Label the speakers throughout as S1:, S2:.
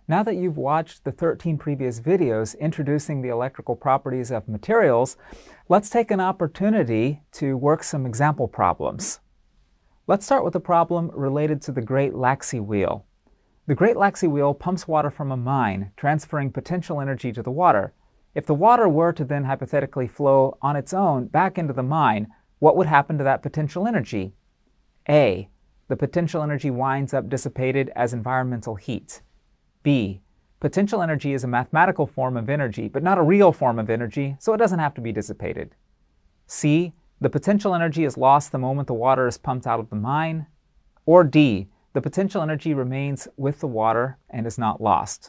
S1: Now that you've watched the 13 previous videos introducing the electrical properties of materials, let's take an opportunity to work some example problems. Let's start with a problem related to the Great Laxey Wheel. The Great Laxey Wheel pumps water from a mine, transferring potential energy to the water. If the water were to then hypothetically flow on its own back into the mine, what would happen to that potential energy? A. The potential energy winds up dissipated as environmental heat. B. Potential energy is a mathematical form of energy, but not a real form of energy, so it doesn't have to be dissipated. C. The potential energy is lost the moment the water is pumped out of the mine. Or D. The potential energy remains with the water and is not lost.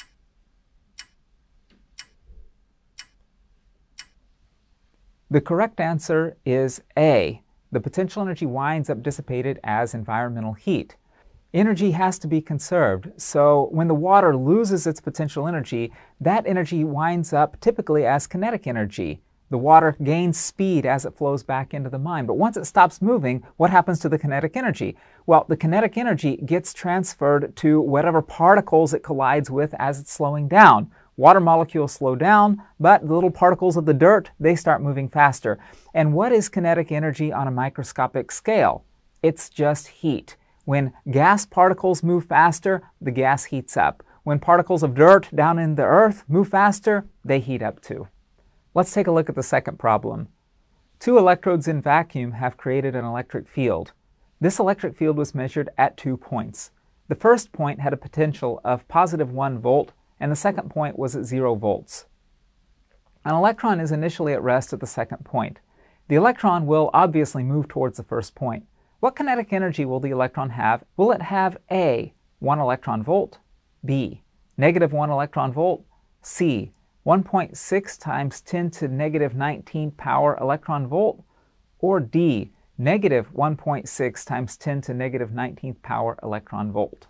S1: The correct answer is A. The potential energy winds up dissipated as environmental heat. Energy has to be conserved, so when the water loses its potential energy, that energy winds up typically as kinetic energy. The water gains speed as it flows back into the mine, but once it stops moving, what happens to the kinetic energy? Well, the kinetic energy gets transferred to whatever particles it collides with as it's slowing down. Water molecules slow down, but the little particles of the dirt, they start moving faster. And what is kinetic energy on a microscopic scale? It's just heat. When gas particles move faster, the gas heats up. When particles of dirt down in the earth move faster, they heat up too. Let's take a look at the second problem. Two electrodes in vacuum have created an electric field. This electric field was measured at 2 points. The first point had a potential of positive 1 volt, and the second point was at 0 volts. An electron is initially at rest at the second point. The electron will obviously move towards the first point. What kinetic energy will the electron have? Will it have A, 1 electron volt, B, negative 1 electron volt, C, 1.6 times 10 to negative 19 power electron volt, or D, negative 1.6 times 10 to negative 19th power electron volt?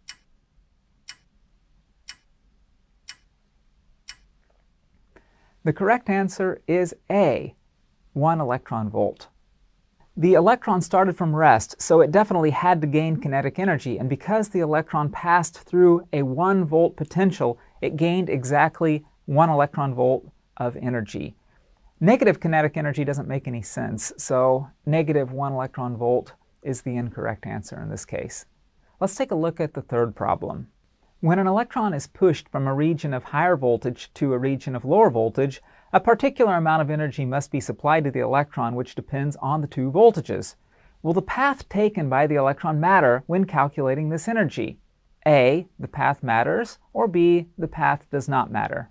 S1: The correct answer is A, 1 electron volt. The electron started from rest, so it definitely had to gain kinetic energy, and because the electron passed through a 1 volt potential, it gained exactly 1 electron volt of energy. Negative kinetic energy doesn't make any sense, so negative 1 electron volt is the incorrect answer in this case. Let's take a look at the third problem. When an electron is pushed from a region of higher voltage to a region of lower voltage, a particular amount of energy must be supplied to the electron, which depends on the two voltages. Will the path taken by the electron matter when calculating this energy? A, the path matters, or B, the path does not matter?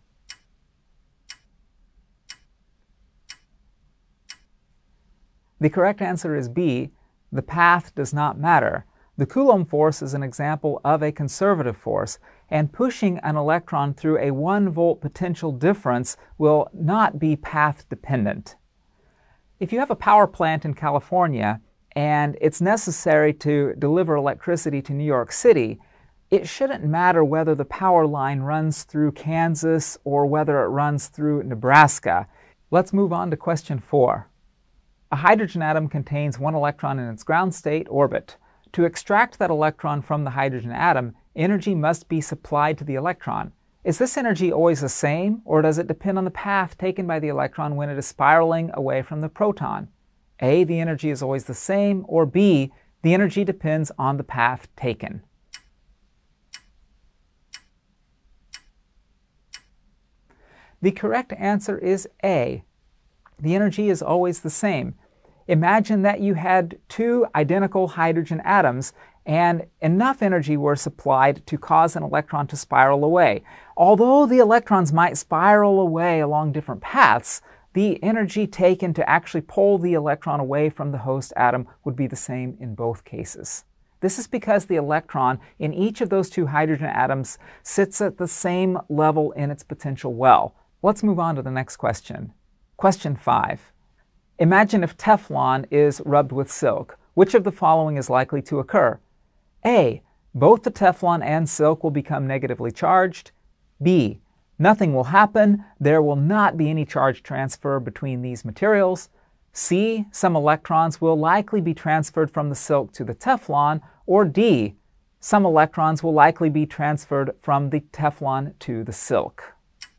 S1: The correct answer is B, the path does not matter. The Coulomb force is an example of a conservative force, and pushing an electron through a 1 volt potential difference will not be path dependent. If you have a power plant in California and it's necessary to deliver electricity to New York City, it shouldn't matter whether the power line runs through Kansas or whether it runs through Nebraska. Let's move on to question 4. A hydrogen atom contains 1 electron in its ground state orbit. To extract that electron from the hydrogen atom, energy must be supplied to the electron. Is this energy always the same, or does it depend on the path taken by the electron when it is spiraling away from the proton? A, the energy is always the same, or B, the energy depends on the path taken. The correct answer is A. The energy is always the same. Imagine that you had 2 identical hydrogen atoms and enough energy were supplied to cause an electron to spiral away. Although the electrons might spiral away along different paths, the energy taken to actually pull the electron away from the host atom would be the same in both cases. This is because the electron in each of those 2 hydrogen atoms sits at the same level in its potential well. Let's move on to the next question. Question 5. Imagine if teflon is rubbed with silk. Which of the following is likely to occur? A. Both the teflon and silk will become negatively charged. B. Nothing will happen. There will not be any charge transfer between these materials. C. Some electrons will likely be transferred from the silk to the teflon. Or D. some electrons will likely be transferred from the teflon to the silk.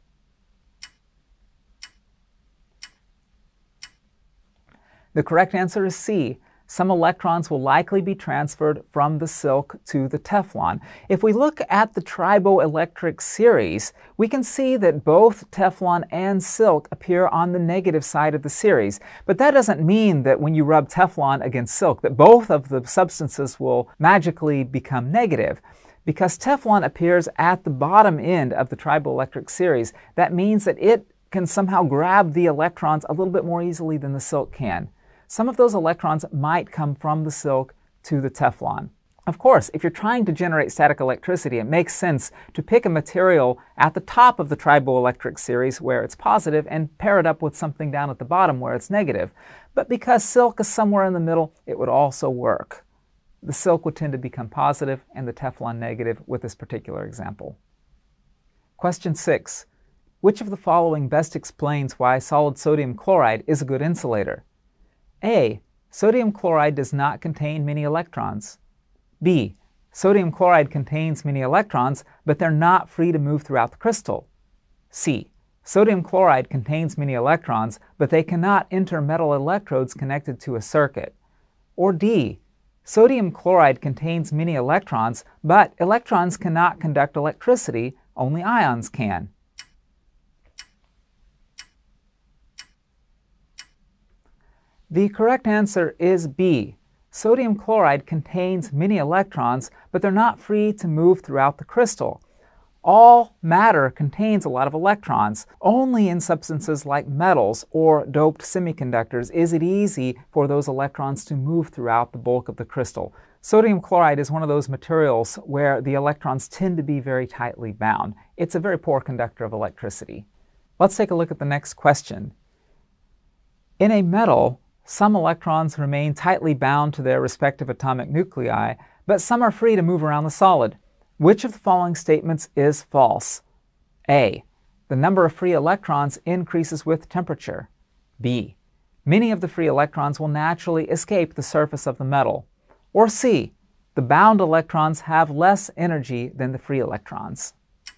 S1: The correct answer is C. Some electrons will likely be transferred from the silk to the teflon. If we look at the triboelectric series, we can see that both teflon and silk appear on the negative side of the series. But that doesn't mean that when you rub teflon against silk that both of the substances will magically become negative. Because teflon appears at the bottom end of the triboelectric series, that means that it can somehow grab the electrons a little bit more easily than the silk can. Some of those electrons might come from the silk to the teflon. Of course, if you're trying to generate static electricity, it makes sense to pick a material at the top of the triboelectric series where it's positive and pair it up with something down at the bottom where it's negative. But because silk is somewhere in the middle, it would also work. The silk would tend to become positive and the teflon negative with this particular example. Question 6. Which of the following best explains why solid sodium chloride is a good insulator? A. Sodium chloride does not contain many electrons. B. Sodium chloride contains many electrons, but they're not free to move throughout the crystal. C. Sodium chloride contains many electrons, but they cannot enter metal electrodes connected to a circuit. Or D. Sodium chloride contains many electrons, but electrons cannot conduct electricity, only ions can. The correct answer is B. Sodium chloride contains many electrons, but they're not free to move throughout the crystal. All matter contains a lot of electrons. Only in substances like metals or doped semiconductors is it easy for those electrons to move throughout the bulk of the crystal. Sodium chloride is one of those materials where the electrons tend to be very tightly bound. It's a very poor conductor of electricity. Let's take a look at the next question. In a metal, some electrons remain tightly bound to their respective atomic nuclei, but some are free to move around the solid. Which of the following statements is false? A. The number of free electrons increases with temperature. B. Many of the free electrons will naturally escape the surface of the metal. Or C. The bound electrons have less energy than the free electrons.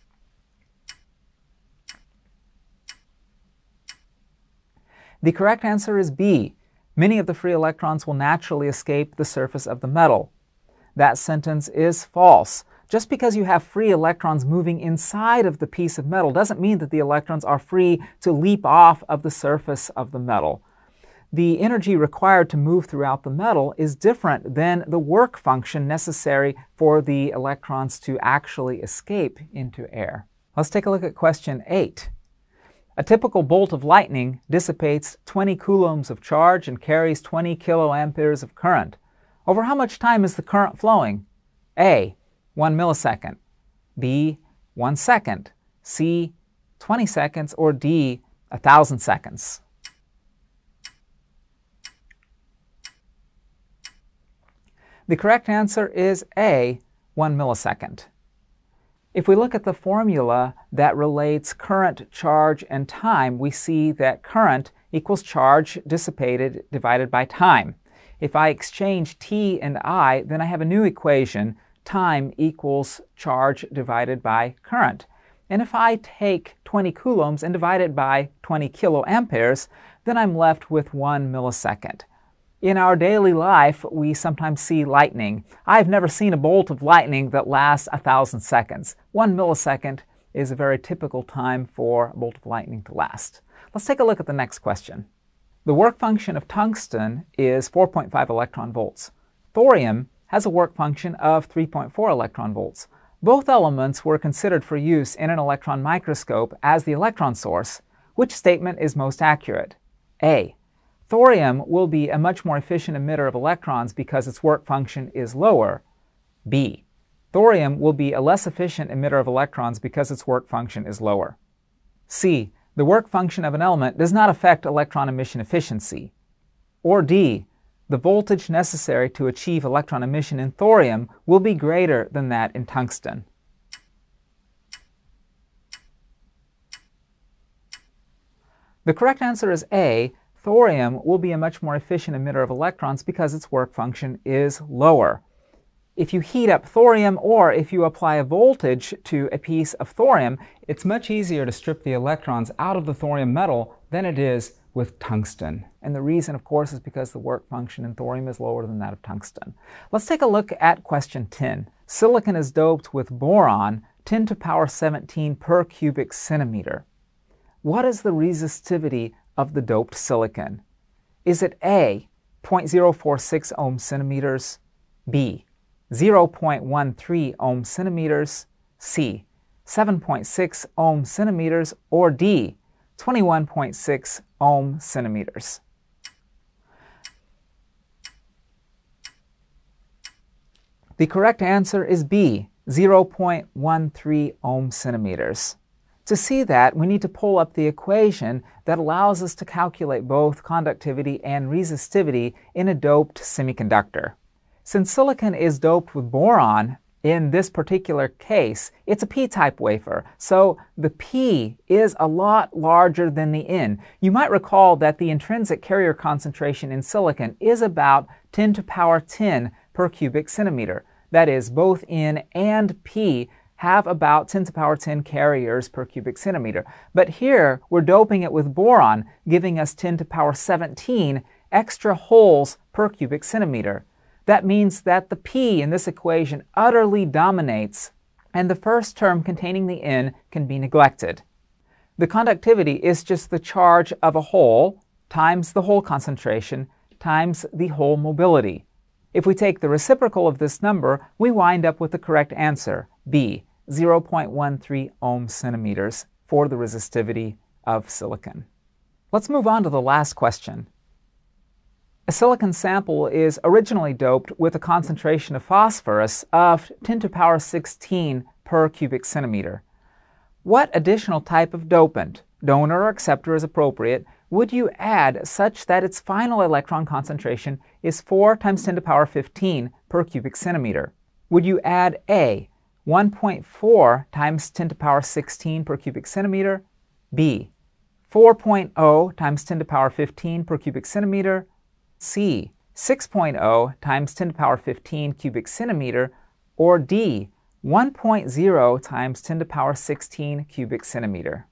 S1: The correct answer is B. Many of the free electrons will naturally escape the surface of the metal. That sentence is false. Just because you have free electrons moving inside of the piece of metal doesn't mean that the electrons are free to leap off of the surface of the metal. The energy required to move throughout the metal is different than the work function necessary for the electrons to actually escape into air. Let's take a look at question 8. A typical bolt of lightning dissipates 20 coulombs of charge and carries 20 kiloamperes of current. Over how much time is the current flowing? A. 1 millisecond. B. 1 second. C. 20 seconds. Or D. 1,000 seconds. The correct answer is A. 1 millisecond. If we look at the formula that relates current, charge, and time, we see that current equals charge dissipated divided by time. If I exchange T and I, then I have a new equation, time equals charge divided by current. And if I take 20 coulombs and divide it by 20 kiloamperes, then I'm left with 1 millisecond. In our daily life, we sometimes see lightning. I've never seen a bolt of lightning that lasts 1,000 seconds. 1 millisecond is a very typical time for a bolt of lightning to last. Let's take a look at the next question. The work function of tungsten is 4.5 electron volts. Thorium has a work function of 3.4 electron volts. Both elements were considered for use in an electron microscope as the electron source. Which statement is most accurate? A. Thorium will be a much more efficient emitter of electrons because its work function is lower. B. Thorium will be a less efficient emitter of electrons because its work function is lower. C. The work function of an element does not affect electron emission efficiency. Or D. The voltage necessary to achieve electron emission in thorium will be greater than that in tungsten. The correct answer is A. Thorium will be a much more efficient emitter of electrons because its work function is lower. If you heat up thorium or if you apply a voltage to a piece of thorium, it's much easier to strip the electrons out of the thorium metal than it is with tungsten. And the reason, of course, is because the work function in thorium is lower than that of tungsten. Let's take a look at question 10. Silicon is doped with boron 10 to the power 17 per cubic centimeter. What is the resistivity of the doped silicon? Is it A, 0.046 ohm centimeters, B, 0.13 ohm centimeters, C, 7.6 ohm centimeters, or D, 21.6 ohm centimeters? The correct answer is B, 0.13 ohm centimeters. To see that, we need to pull up the equation that allows us to calculate both conductivity and resistivity in a doped semiconductor. Since silicon is doped with boron, in this particular case, it's a p-type wafer, so the P is a lot larger than the N. You might recall that the intrinsic carrier concentration in silicon is about 10 to the power 10 per cubic centimeter. That is, both N and P have about 10 to the power 10 carriers per cubic centimeter. But here, we're doping it with boron, giving us 10 to the power 17 extra holes per cubic centimeter. That means that the P in this equation utterly dominates, and the first term containing the N can be neglected. The conductivity is just the charge of a hole times the hole concentration times the hole mobility. If we take the reciprocal of this number, we wind up with the correct answer, B, 0.13 ohm centimeters for the resistivity of silicon. Let's move on to the last question. A silicon sample is originally doped with a concentration of phosphorus of 10 to the power 16 per cubic centimeter. What additional type of dopant, donor or acceptor is appropriate, would you add such that its final electron concentration is 4 times 10 to the power 15 per cubic centimeter? Would you add A, 1.4 times 10 to the power 16 per cubic centimeter, B, 4.0 times 10 to the power 15 per cubic centimeter, C, 6.0 times 10 to the power 15 cubic centimeter, or D, 1.0 times 10 to the power 16 cubic centimeter?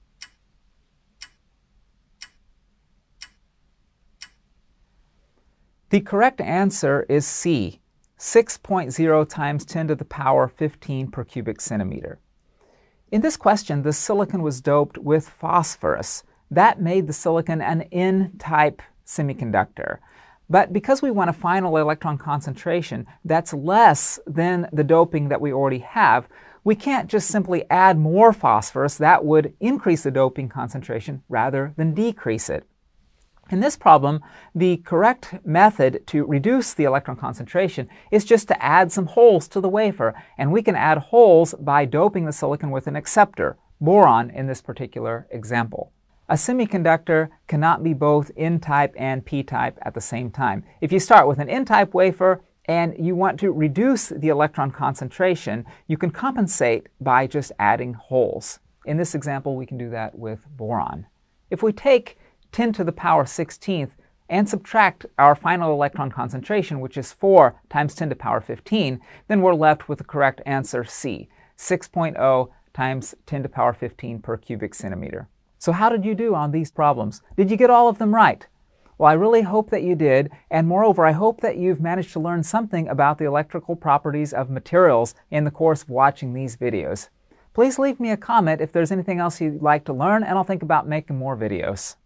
S1: The correct answer is C, 6.0 times 10 to the power 15 per cubic centimeter. In this question, the silicon was doped with phosphorus. That made the silicon an N-type semiconductor. But because we want a final electron concentration that's less than the doping that we already have, we can't just simply add more phosphorus. That would increase the doping concentration rather than decrease it. In this problem, the correct method to reduce the electron concentration is just to add some holes to the wafer, and we can add holes by doping the silicon with an acceptor, boron in this particular example. A semiconductor cannot be both N-type and P-type at the same time. If you start with an N-type wafer and you want to reduce the electron concentration, you can compensate by just adding holes. In this example, we can do that with boron. If we take 10 to the power 16th and subtract our final electron concentration, which is 4 times 10 to the power 15, then we're left with the correct answer C, 6.0 times 10 to the power 15 per cubic centimeter. So how did you do on these problems? Did you get all of them right? Well, I really hope that you did, and moreover, I hope that you've managed to learn something about the electrical properties of materials in the course of watching these videos. Please leave me a comment if there's anything else you'd like to learn, and I'll think about making more videos.